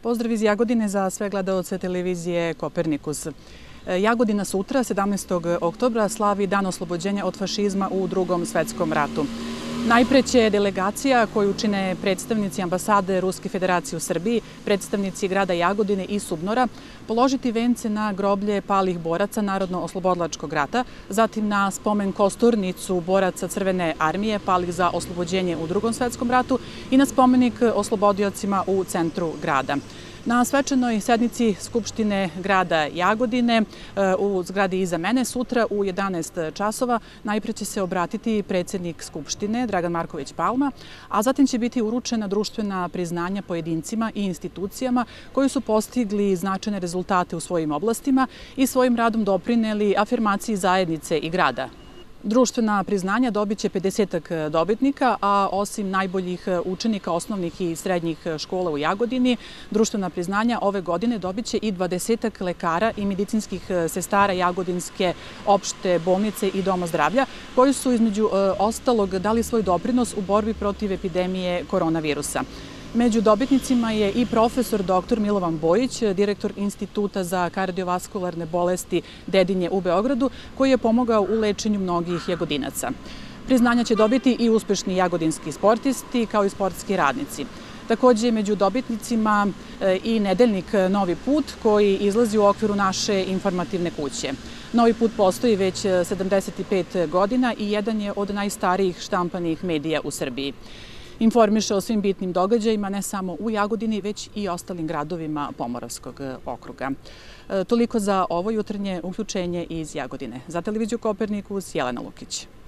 Pozdrav iz Jagodine za sve gledaoce televizije Kopernikus. Jagodina sutra, 17. oktobra, slavi Dan oslobođenja od fašizma u Drugom svetskom ratu. Najpre će delegacija koju čine predstavnici ambasade Ruske federacije u Srbiji, predstavnici grada Jagodine i Subnora, položiti vence na groblje palih boraca Narodno-oslobodilačkog rata, zatim na spomen kosturnicu boraca Crvene armije palih za oslobođenje u Drugom svetskom ratu i na spomenik oslobodiocima u centru grada. Na svečanoj sednici Skupštine grada Jagodine u zgradi iza mene sutra u 11 časova najpre će se obratiti predsjednik Skupštine Dragan Marković Palma, a zatim će biti uručena društvena priznanja pojedincima i institucijama koji su postigli značajne rezultate u svojim oblastima i svojim radom doprineli afirmaciji zajednice i grada. Društvena priznanja dobit će 50 dobitnika, a osim najboljih učenika osnovnih i srednjih škola u Jagodini, društvena priznanja ove godine dobit će i 20 lekara i medicinskih sestara Jagodinske opšte bolnice i doma zdravlja, koji su između ostalog dali svoj doprinos u borbi protiv epidemije koronavirusa. Među dobitnicima je i profesor dr. Milovan Bojić, direktor Instituta za kardiovaskularne bolesti Dedinje u Beogradu, koji je pomogao u lečenju mnogih Jagodinaca. Priznanja će dobiti i uspešni jagodinski sportisti, kao i sportski radnici. Takođe je među dobitnicima i nedeljnik Novi put, koji izlazi u okviru naše informativne kuće. Novi put postoji već 75 godina i jedan je od najstarijih štampanih medija u Srbiji. Informiše o svim bitnim događajima ne samo u Jagodini, već i ostalim gradovima Pomoravskog okruga. Toliko za ovo jutarnje uključenje iz Jagodine. Za televiziju Kopernikus, Jelena Lukić.